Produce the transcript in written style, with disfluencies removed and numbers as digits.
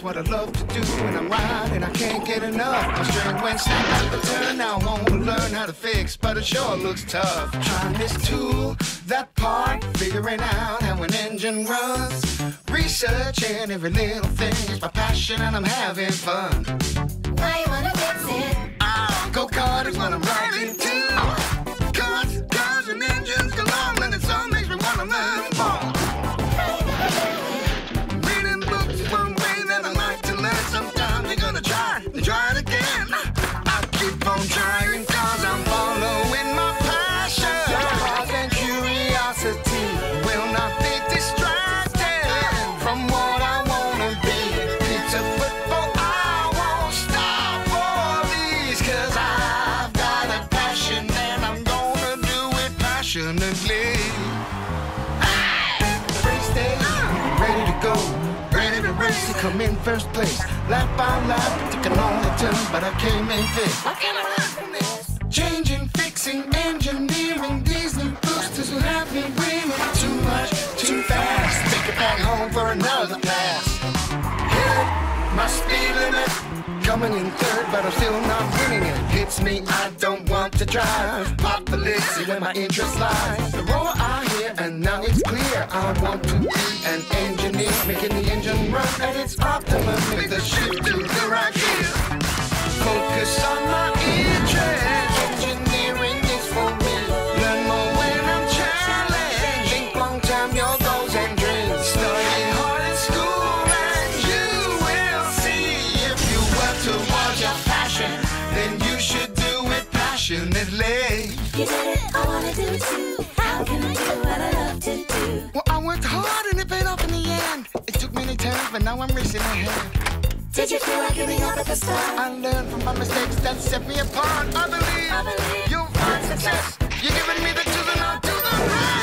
is what I love to do. When I'm riding, I can't get enough. My steering went snap at the turn. Now I want to learn how to fix, but it sure looks tough. Trying this tool, that part, figuring out how an engine runs. Researching every little thing is my passion, and I'm having fun. Why you wanna fix it? Go-kart is what I'm riding to. Cars and engines galore, and it all makes me wanna learn more. Reading books is one way that I like to learn. Sometimes you're gonna try it again. I keep on trying 'cause I'm following my passion. Cause and curiosity will not be distracted from what I wanna be. It's a football, I won't stop for these, 'cause I've got a passion and I'm gonna do it passionately. Race day, ready to go, ready to race to come in first place. Lap by lap, taking on the turn, but I came in fifth. How can I run from this? Changing, fixing, engineering, these new boosters will have me dreaming. Too much, too fast, take it back home for another pass. Hit my speed limit, coming in third, but I'm still not winning it. Hits me, I don't want to drive. Popularity where my interest lies. The roar I hear, and now it's clear. I want to be an engineer, making the engine run at its optimum. Make the shift to the right gear. Focus on my interest. Engineering is for me. Learn more when I'm challenged. Think long-term, your goals and dreams. Study hard in school and you will see. If you work towards your passion, then you should do it passionately. You did it, I wanna do it too. How can I do what I love to do? Well, I worked hard and it paid off in the end. It took many turns, but now I'm racing ahead. Did you feel like giving up at the start? I learned from my mistakes that set me apart. I believe you'll find success. You're giving me the tools and I'll do the rest.